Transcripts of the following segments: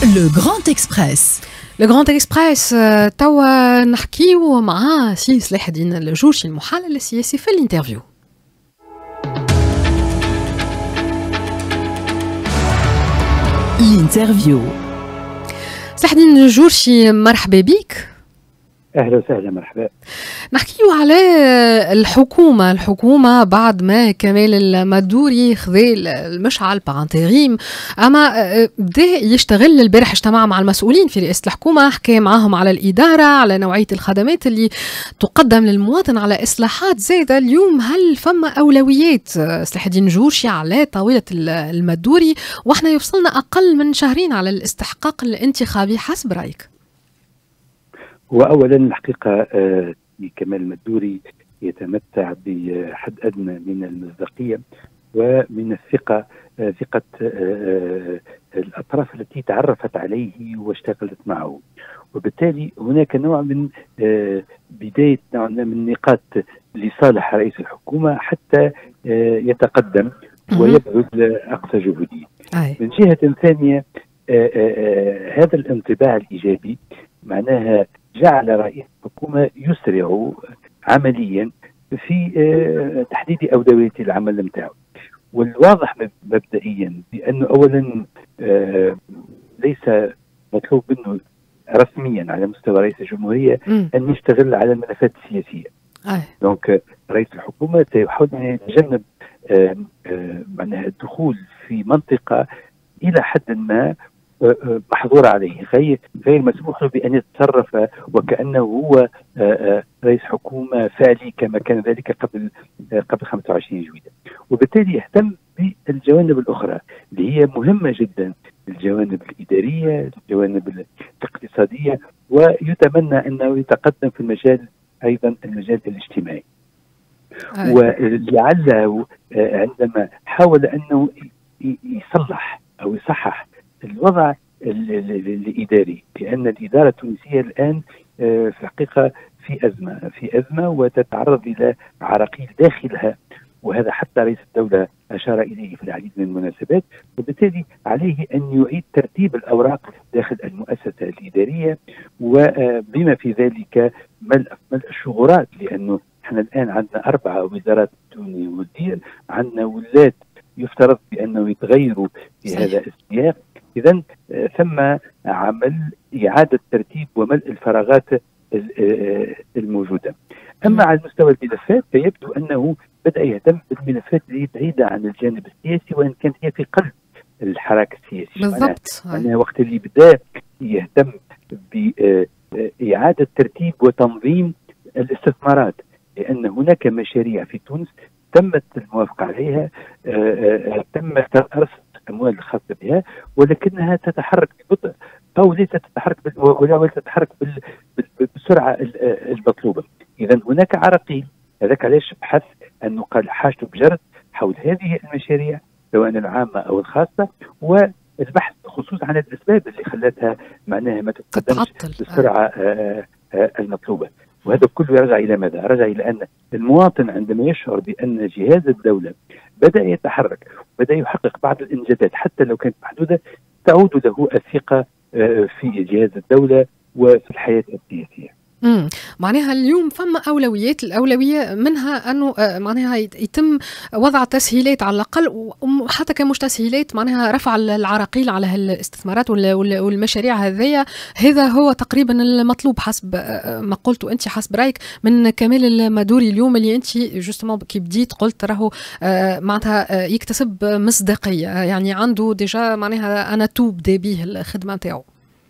لو Grand Express. لو Grand Express توا نحكيو مع سي صلاح الدين الجوشي المحلل السياسي في الانترفيو. الانترفيو. صلاح الدين الجوشي مرحبا بك. اهلا وسهلا مرحبا. نحكيو على الحكومه بعد ما كمال المدوري خذا المشعل بانتريم، اما بدا يشتغل. البارح اجتمع مع المسؤولين في رئاسه الحكومه، حكى معاهم على الاداره، على نوعيه الخدمات اللي تقدم للمواطن، على اصلاحات زايده. اليوم هل فما اولويات صلاح الدين جورشي على طاوله المدوري واحنا يوصلنا اقل من شهرين على الاستحقاق الانتخابي حسب رايك؟ وأولا الحقيقة كمال المدوري يتمتع بحد أدنى من المصداقية ومن الثقة، ثقة الأطراف التي تعرفت عليه واشتغلت معه، وبالتالي هناك نوع من بداية نوع من نقاط لصالح رئيس الحكومة حتى يتقدم ويبذل أقصى جهوده. من جهة ثانية هذا الانطباع الإيجابي معناها جعل رئيس الحكومة يسرع عمليا في تحديد أولويات العمل نتاعو. والواضح مبدئيا بأنه أولا ليس مطلوب منه رسميا على مستوى رئيس الجمهورية أن يشتغل على الملفات السياسية. دونك رئيس الحكومة سيحاول أن يتجنب معناها الدخول في منطقة إلى حد ما محظور عليه، غير مسموح له بأن يتصرف وكأنه هو رئيس حكومة فعلي كما كان ذلك قبل 25 جويلية. وبالتالي يهتم بالجوانب الأخرى اللي هي مهمة جدا، الجوانب الإدارية، الجوانب الاقتصادية، ويتمنى أنه يتقدم في المجال أيضا المجال الاجتماعي. ولعله عندما حاول أنه يصلح أو يصحح الوضع الإداري، لأن الإدارة التونسية الآن في الحقيقة في أزمة وتتعرض إلى عراقيل داخلها، وهذا حتى رئيس الدولة أشار إليه في العديد من المناسبات. وبالتالي عليه أن يعيد ترتيب الأوراق داخل المؤسسة الإدارية، وبما في ذلك ملء الشغورات، لأنه احنا الآن عندنا 4 وزارات دون مدير، عندنا ولاة يفترض بأنه يتغيروا في هذا السياق. إذن ثم عمل إعادة ترتيب وملء الفراغات الموجودة. أما على مستوى الملفات فيبدو أنه بدأ يهتم بالملفات اللي بعيدة عن الجانب السياسي، وإن كانت هي في قلب الحراك السياسي. بالضبط. أنا وقت اللي بدأ يهتم بإعادة ترتيب وتنظيم الاستثمارات، لأن هناك مشاريع في تونس تمت الموافقة عليها، تم رصد الأموال الخاصة بها، ولكنها تتحرك ببطء أو ليست تتحرك ولا تتحرك بالسرعة المطلوبة. إذا هناك عراقيل، هذاك علاش بحث أنه قال حاجته بجرد حول هذه المشاريع سواء العامة أو الخاصة، والبحث خصوصا عن الأسباب اللي خلتها معناها ما تتقدمش بالسرعة المطلوبة. وهذا كله يرجع إلى ماذا؟ رجع إلى أن المواطن عندما يشعر بأن جهاز الدولة بدأ يتحرك، بدأ يحقق بعض الإنجازات حتى لو كانت محدودة، تعود له الثقة في جهاز الدولة وفي الحياة السياسية. معناها اليوم فما أولويات، الأولوية منها أنه معناها يتم وضع تسهيلات على الأقل، وحتى كمش تسهيلات معناها رفع العراقيل على الاستثمارات والمشاريع هذه. هذا هو تقريبا المطلوب حسب ما قلت أنت، حسب رأيك من كمال المدوري اليوم، اللي أنت جوستمون كي بديت قلت راهو معناتها يكتسب مصداقية، يعني عنده ديجا معناها أنا بدا به الخدمة نتاعو.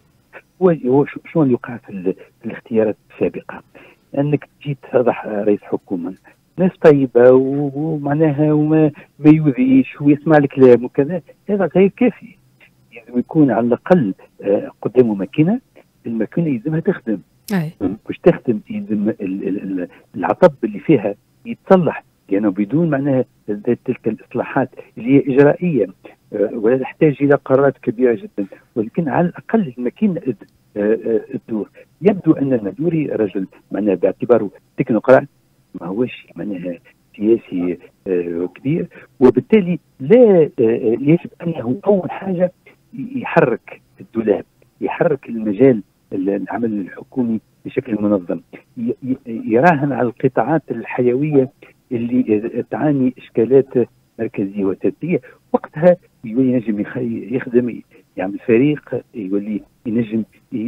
شو يقع في الاختيارات السابقة؟ أنك تجي تفضح رئيس حكومة، ناس طيبة ومعناها وما يؤذيش ويسمع الكلام وكذا، هذا غير كافي. لازم يكون على الأقل قدامه ماكينة، الماكينة يلزمها تخدم. مش تخدم يلزم العطب اللي فيها يتصلح، لأنه بدون معناها تلك الإصلاحات اللي هي إجرائية ولا تحتاج إلى قرارات كبيرة جدا، ولكن على الأقل الماكينة الدور. يبدو أن المدوري رجل معناها باعتباره تكنوقراط، ما هوش معناها سياسي كبير، وبالتالي لا يجب أنه أول حاجة يحرك الدولاب، يحرك المجال العمل الحكومي بشكل منظم، يراهن على القطاعات الحيوية اللي تعاني إشكالات مركزية وترتيبية. وقتها ينجم يخدم، يعمل فريق، يولي ينجم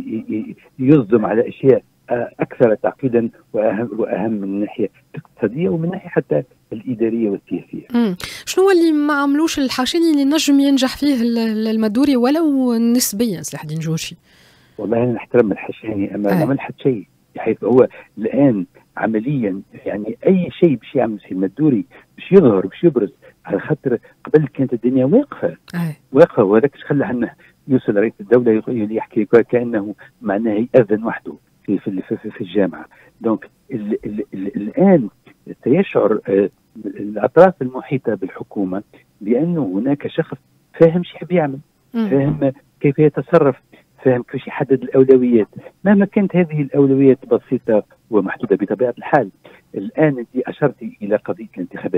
يصدم على أشياء أكثر تعقيدا وأهم من الناحية الاقتصادية ومن الناحية حتى الإدارية والسياسية. شنو اللي ما عملوش الحاشيني اللي نجم ينجح فيه المدوري ولو نسبيا سلاح الدين جورشي؟ والله أنا نحترم الحاشاني، أما ما ملحت شيء، بحيث هو الآن عمليا يعني أي شيء باش يعمل في المدوري باش يظهر باش يبرز، على خاطر قبل كانت الدنيا واقفة وهذاك خلى عنه يوصل رئيس الدولة يحكي كأنه معناه يأذن وحده في الجامعة. دونك الآن سيشعر الأطراف المحيطة بالحكومة بأنه هناك شخص فاهم شو يحب يعمل، فاهم كيف يتصرف، فاهم كيف يحدد الأولويات، مهما كانت هذه الأولويات بسيطة ومحدودة بطبيعة الحال. الآن أنت أشرتي إلى قضية الانتخابات،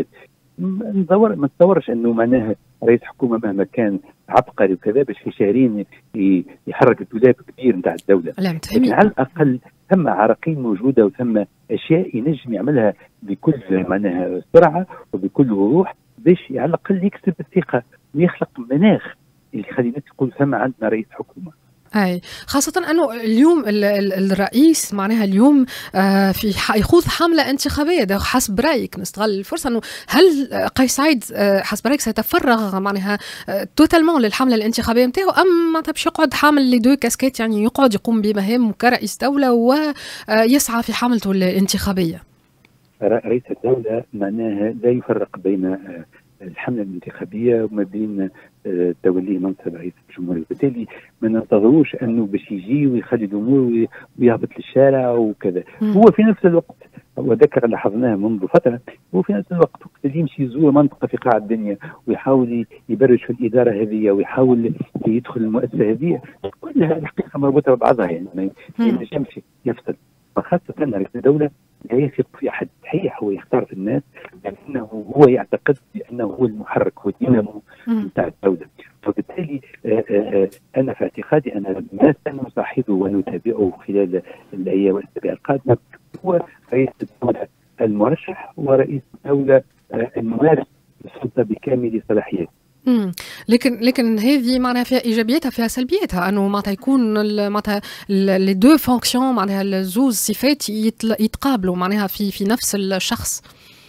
ما نتصورش أنه معناها رئيس حكومة مهما كان عبقري وكذا باش في شهرين يحرك الدولاب كبير نتاع الدولة، لكن على الأقل ثم عراقيل موجودة وثم أشياء ينجم يعملها بكل معناها سرعة وبكل وضوح باش على الأقل يكسب الثقة ويخلق مناخ اللي يخلي الناس يقول ثم عندنا رئيس حكومة. أي خاصة أنه اليوم الرئيس معناها اليوم في يخوض حملة انتخابية. ده حسب رأيك نستغل الفرصة أنه هل قيس سعيد حسب رأيك سيتفرغ معناها توتالمون للحملة الانتخابية نتاعو، أم ما باش يقعد حامل لي دو كاسكيت، يعني يقعد يقوم بمهام كرئيس دولة ويسعى في حملته الانتخابية؟ رئيس الدولة معناها لا يفرق بين الحملة الانتخابية وما بين توليه منصب رئيس الجمهورية، بالتالي ما ننتظروش أنه باش يجي ويخلي الأمور ويهبط للشارع وكذا. هو في نفس الوقت وذكر لاحظناه منذ فترة، هو في نفس الوقت اللي يمشي يزور منطقة في قاع الدنيا ويحاول يبرج في الإدارة هذه ويحاول يدخل المؤسسة هذه، كلها الحقيقة مربوطة ببعضها، يعني ما ينجمش يفصل. فخاصة رئيس الدولة لا يثق في أحد، صحيح هو يختار في الناس لكنه هو يعتقد بأنه هو المحرك، هو الدينامو بتاع الدولة. وبالتالي أنا في اعتقادي أن ما سنصاحبه ونتابعه خلال الأيام والأسابيع القادمة هو رئيس الدولة المرشح ورئيس الدولة الممارس السلطة بكامل صلاحياته. لكن هذه معناها فيها ايجابياتها فيها سلبياتها، انه معناتها يكون معناتها لي دو فونكسيون معناها الزوز صفات يتقابلوا معناها في نفس الشخص.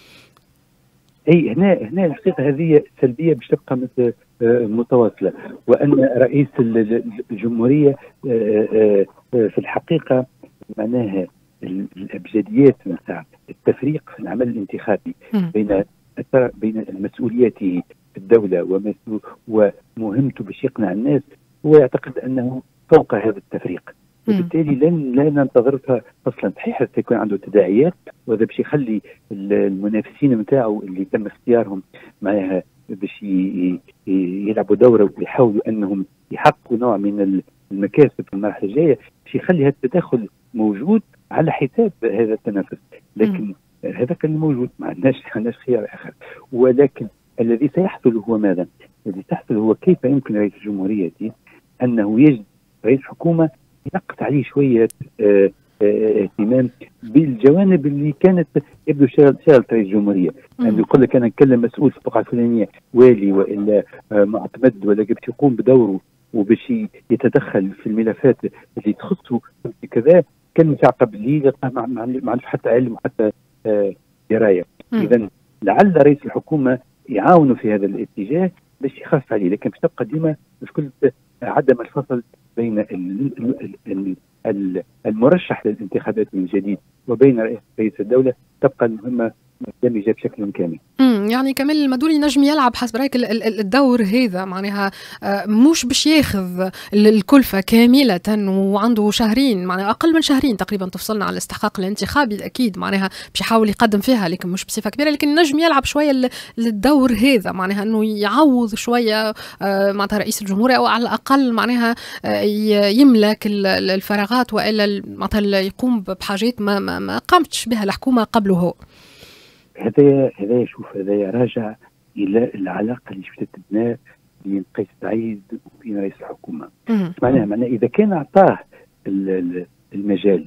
اي هنا الحقيقه هذه سلبيه باش تبقى متواصله، وان رئيس الجمهوريه في الحقيقه معناها الابجديات نتاع التفريق في العمل الانتخابي بين مسؤولياته في الدوله ومهمته باش يقنع الناس، هو يعتقد انه فوق هذا التفريق، وبالتالي لا ننتظرها اصلا. صحيح سيكون عنده تداعيات، وهذا باش يخلي المنافسين نتاعو اللي تم اختيارهم معها باش يلعبوا دوره ويحاولوا انهم يحققوا نوع من المكاسب في المرحله الجايه، باش يخلي هذا التداخل موجود على حساب هذا التنافس. لكن هذا كان موجود، ما عندناش خيار اخر. ولكن الذي سيحصل هو ماذا؟ الذي سيحصل هو كيف يمكن رئيس الجمهوريه انه يجد رئيس حكومه ينقص عليه شويه اهتمام بالجوانب اللي كانت يبدو شغلة رئيس الجمهورية، يعني يقول لك انا نكلم مسؤول في البقعه الفلانيه والي والا معتمد ولا باش يقوم بدوره وباش يتدخل في الملفات اللي تخصه كذا، كان متعقب لي ما عندوش حتى علم وحتى درايه. اذا لعل رئيس الحكومه يعاونوا في هذا الاتجاه باش يخف عليه، لكن باش تبقى ديما مشكله عدم الفصل بين المرشح للانتخابات من جديد وبين رئيس الدولة، تبقى المهمة مندمجة بشكل كامل. يعني كمال المدوري نجم يلعب حسب رايك الدور هذا معناها مش باش ياخذ الكلفة كاملة وعنده شهرين معناها أقل من شهرين تقريبا تفصلنا على الاستحقاق الانتخابي، أكيد معناها باش يحاول يقدم فيها لكن مش بصفة كبيرة، لكن نجم يلعب شوية الدور هذا معناها أنه يعوض شوية معناها رئيس الجمهورية أو على الأقل معناها يملك الفراغات وإلا معناها يقوم بحاجات ما قامتش بها الحكومة قبله هو. هذا شوف هذا راجع الى العلاقه اللي باش تتبنى بين قيس سعيد وبين رئيس الحكومه. معناها اذا كان اعطاه المجال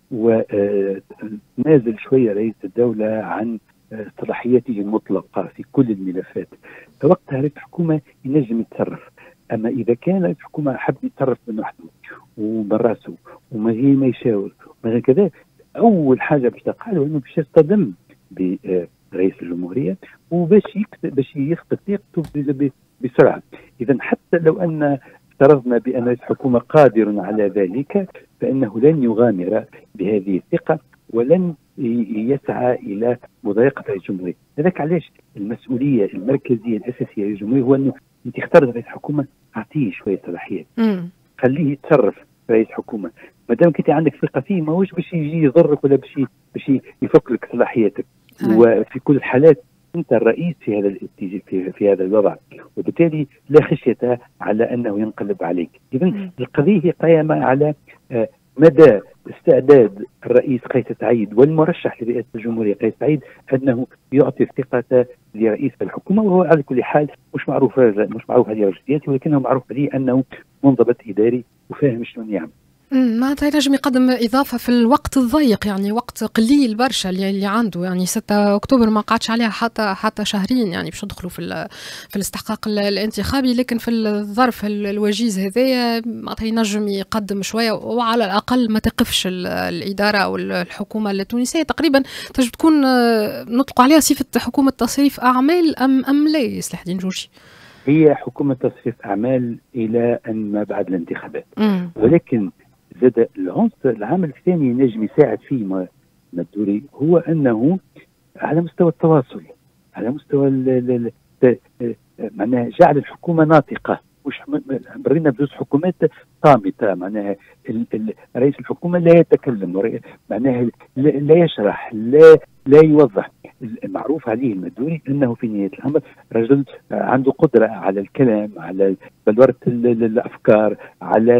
ونازل شويه رئيس الدوله عن صلاحياته المطلقه في كل الملفات، فوقتها رئيس الحكومه ينجم يتصرف. اما اذا كان رئيس الحكومه حب يتصرف من وحده ومن راسه ومن غير ما يشاور ومن غير كذا، اول حاجه باش تقع له انه باش يصطدم برئيس الجمهوريه وباش يفقد ثقته بسرعه. اذا حتى لو ان افترضنا بان رئيس الحكومه قادر على ذلك، فانه لن يغامر بهذه الثقه ولن يسعى الى مضايقه رئيس الجمهوريه. هذاك علاش المسؤوليه المركزيه الاساسيه للجمهوريه هو انه انت اخترت رئيس الحكومه، اعطيه شويه صلاحيات، خليه يتصرف رئيس حكومه. ما دام كنت عندك ثقه فيه ماهوش باش يجي يضرك ولا باش يفك لك صلاحياتك. وفي كل الحالات انت الرئيس في هذا في هذا الوضع، وبالتالي لا خشيه على انه ينقلب عليك. اذا القضيه قائمه على مدى استعداد الرئيس قيس سعيد والمرشح لرئاسه الجمهوريه قيس سعيد انه يعطي الثقه لرئيس الحكومه، وهو على كل حال مش معروف هذه رجلياته، ولكنه معروف عليه انه منضبط اداري وفاهم شلون يعمل. معناتها ينجم يقدم إضافة في الوقت الضيق، يعني وقت قليل برشا اللي عنده، يعني 6 أكتوبر ما قعدش عليها حتى شهرين يعني باش ندخلوا في الاستحقاق الانتخابي، لكن في الظرف الوجيز هذايا معناتها ينجم يقدم شوية، وعلى الأقل ما تقفش الإدارة أو الحكومة التونسية. تقريبا تجب تكون نطلق عليها صفة حكومة تصريف أعمال أم لا صلاح الدين جورجي؟ هي حكومة تصريف أعمال إلى أن ما بعد الانتخابات، ولكن زاد العامل الثاني نجم يساعد فيه مدوري هو انه على مستوى التواصل، على مستوى معناها جعل الحكومه ناطقه. مش مرينا بزوج حكومات صامته، معناها رئيس الحكومه لا يتكلم، معناها لا يشرح، لا يوضح. المعروف عليه المدوري انه في نهايه الامر رجل عنده قدره على الكلام، على بلوره الافكار، على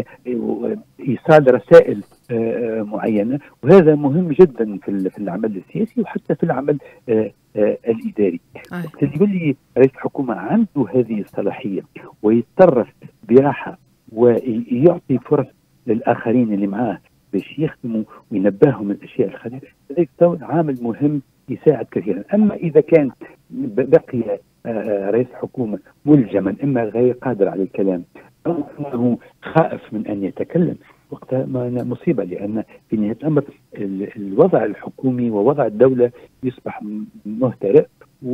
ايصال رسائل معينه، وهذا مهم جدا في العمل السياسي وحتى في العمل الاداري. اللي يقول لي رئيس الحكومه عنده هذه الصلاحيه ويتصرف براحه ويعطي فرص للاخرين اللي معاه باش يخدموا وينبههم الاشياء الخطيره، هذا عامل مهم يساعد كثيرا. اما اذا كان بقي رئيس الحكومه ملجما، اما غير قادر على الكلام او انه خائف من ان يتكلم، وقتها مصيبه، لان في نهايه الامر الوضع الحكومي ووضع الدوله يصبح مهترئ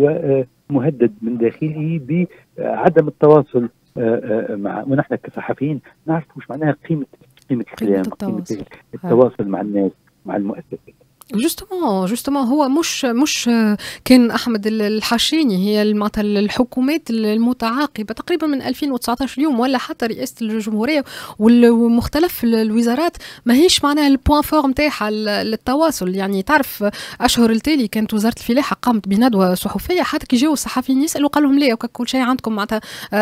ومهدد من داخله بعدم التواصل مع، ونحن كصحفيين نعرف وش معناها قيمه الكلام، قيمه التواصل مع الناس، مع المؤسسات. جوستومون هو مش كان احمد الحشيني، هي معناتها الحكومات المتعاقبه تقريبا من 2019 اليوم، ولا حتى رئاسه الجمهوريه ومختلف الوزارات ماهيش معناها البوان فور نتاعها للتواصل. يعني تعرف اشهر التالي كانت وزاره الفلاحه قامت بندوه صحفيه، حتى كي جاوا الصحفيين يسالوا قال لهم لا كل شيء عندكم معناتها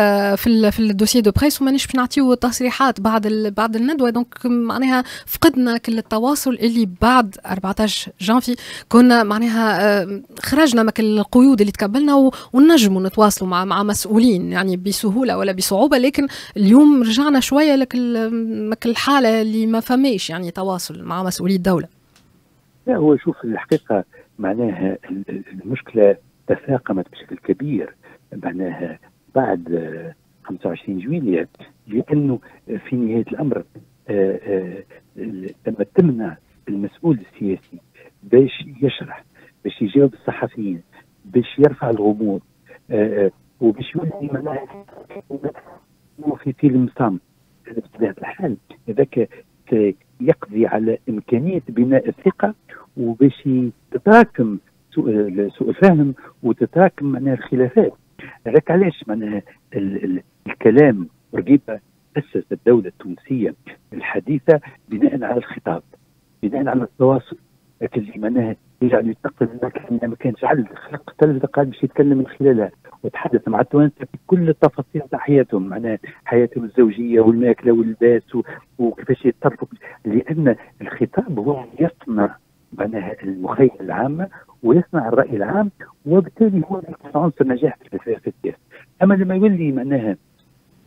في الدوسيي دو بريس ومانيش باش نعطيو تصريحات بعد الندوه. دونك معناها فقدنا كل التواصل اللي بعد 14 جانفي كنا معناها خرجنا من القيود اللي تقبلنا ونجموا نتواصلوا مع مسؤولين يعني بسهوله ولا بصعوبه، لكن اليوم رجعنا شويه لك الحاله اللي ما فماش يعني تواصل مع مسؤولي الدوله. لا هو شوف الحقيقه معناها المشكله تفاقمت بشكل كبير معناها بعد 25 جويلية، لانه في نهايه الامر لما تمنع المسؤول السياسي باش يشرح، باش يجاوب الصحفيين، باش يرفع الغموض، وباش يولي معناها في فيلم صامت بطبيعه الحال، هذاك يقضي على امكانيه بناء الثقه، وباش تتراكم سوء الفهم وتتراكم معناها الخلافات. هذاك علاش معناها الكلام رقيبه أسس الدولة التونسية الحديثة بناء على الخطاب، بناء على التواصل، لكن معناها يجعل ينتقل ما كانش على خلق 3 دقائق باش يتكلم من خلالها وتحدث مع التوانسة في كل التفاصيل تاع حياتهم، معناها حياتهم الزوجية والماكلة واللباس وكيفاش يتصرفوا، لأن الخطاب هو يصنع معناها المخيلة العامة ويصنع الرأي العام، وبالتالي هو عنصر نجاح في السياسة. أما لما يولي معناها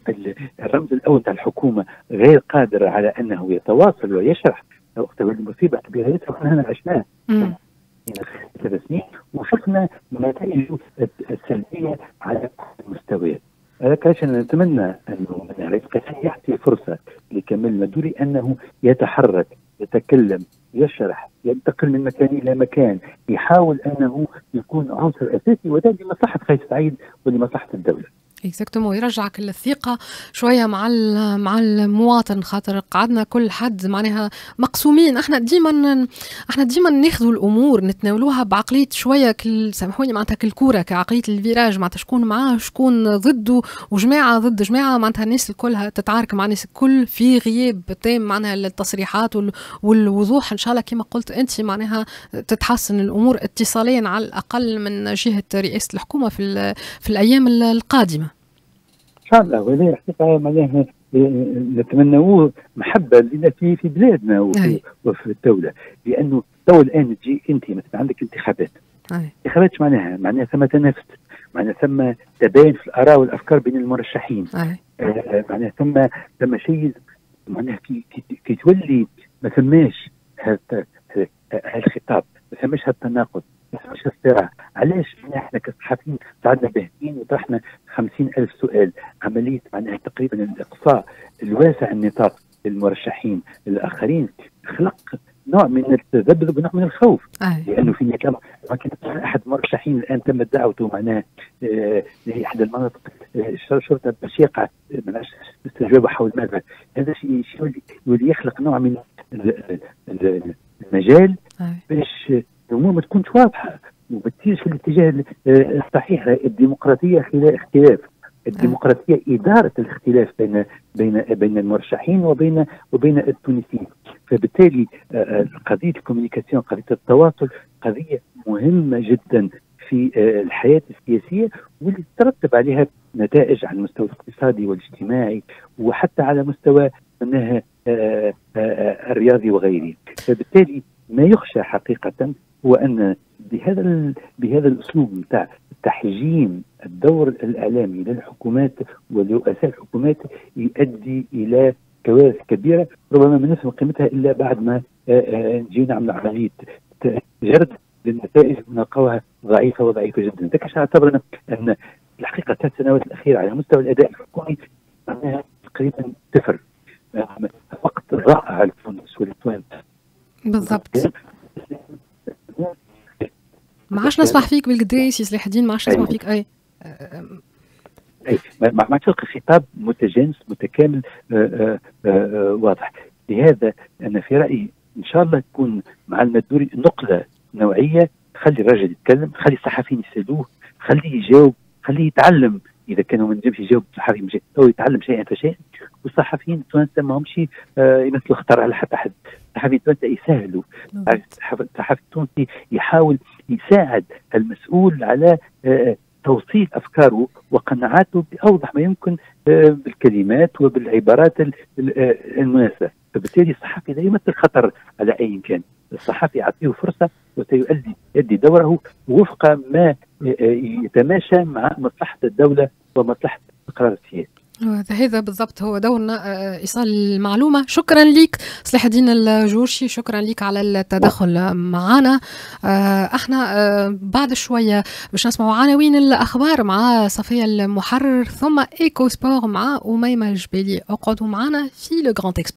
الرمز الاول تاع الحكومه غير قادر على انه يتواصل ويشرح وقت المصيبه الكبيره هنا عشناها 3 سنين وشفنا نتائجه السلبيه على كل المستويات. لذلك نتمنى انه الرئيس قيس يعطي فرصه لكمال مدوري انه يتحرك، يتكلم، يشرح، ينتقل من مكان الى مكان، يحاول انه يكون عنصر اساسي، وده لمصلحه قيس سعيد ولمصلحه الدوله. اكزاكتومون، يرجعك الثقة شوية مع المواطن، خاطر قعدنا كل حد معناها مقسومين. احنا ديما ناخذوا الامور نتناولوها بعقلية شوية سامحوني معناتها كالكورة، كعقلية الفيراج، معناتها شكون معاه شكون ضده، وجماعة ضد جماعة، معناتها الناس الكلها تتعارك مع الناس الكل في غياب تام معناها التصريحات والوضوح. ان شاء الله كما قلت انت معناها تتحسن الامور اتصاليا على الاقل من جهة رئاسة الحكومة في الايام القادمة ان شاء الله. وهذه الحقيقه معناها نتمنوه محبه لنا في بلادنا وفي الدوله، لانه تو الان تجي انت مثلا عندك انتخابات. انتخابات معناها ثم تنافس، معناها ثم تباين في الاراء والافكار بين المرشحين، معناها ثم شيء معناها كي تولي ما ثماش هذا الخطاب، ما ثماش هذا التناقض، ما ثماش الصراع. علاش احنا كصحفيين قعدنا باهتين وطرحنا 50,000 سؤال؟ عمليه معناها تقريبا الاقصاء الواسع النطاق للمرشحين الاخرين خلق نوع من التذبذب ونوع من الخوف. لانه في كان احد المرشحين الان تم دعوته معناها لاحدى المناطق الشرطه باش يقع استجوابه حول ماذا. هذا شيء يولي يخلق نوع من المجال باش الامور ما تكونش واضحه وما تسيرش في الاتجاه الصحيح. الديمقراطيه خلال اختلاف، الديمقراطيه اداره الاختلاف بين المرشحين وبين التونسيين. فبالتالي قضيه الكوميونيكاسيون، قضيه التواصل، قضيه مهمه جدا في الحياه السياسيه، واللي تترتب عليها نتائج على المستوى الاقتصادي والاجتماعي وحتى على مستوى الرياضي وغيره. فبالتالي ما يخشى حقيقه هو ان بهذا الاسلوب نتاع تحجيم الدور الاعلامي للحكومات ولرؤساء الحكومات يؤدي الى كوارث كبيره ربما ما نفهم قيمتها الا بعد ما نجي نعمل عمليه جرد للنتائج ونلقاوها ضعيفه جدا. لذلك اعتبر ان الحقيقه الثلاث سنوات الاخيره على مستوى الاداء الحكومي معناها تقريبا صفر. وقت ضاع على التونس والتوانسه. بالضبط. ما عادش نسمع فيك بالقدايس يا صلاح الدين، ما عادش نسمع فيك. اي ما عادش خطاب متجانس متكامل واضح. لهذا انا في رايي ان شاء الله تكون مع المدوري نقله نوعيه، خلي الرجل يتكلم، خلي الصحفيين يسالوه، خليه يجاوب، خليه يتعلم. اذا كانوا ما نجمش يجاوب الصحفي مش هو يتعلم شيئا فشيئا. والصحفيين التوانسه ما همش يمثلوا خطر على حتى حد. الصحفيين التوانسه يسهلوا، الصحفي التونسي يحاول يساعد المسؤول على توصيل افكاره وقناعاته باوضح ما يمكن بالكلمات وبالعبارات المناسبه. فبالتالي الصحفي لا يمثل خطر على اي كان. الصحفي يعطيه فرصه وسيؤدي دوره وفق ما يتماشى مع مصلحه الدوله ومصلحه القرار السياسي. هذا بالضبط هو دورنا، ايصال المعلومه. شكرا لك صلاح الدين الجورشي، شكرا لك على التدخل معنا. احنا بعد شويه باش نسمعوا عناوين الاخبار مع صفيه المحرر، ثم ايكو سبور مع اميمه الجبالي. اقعدوا معنا في لو غراند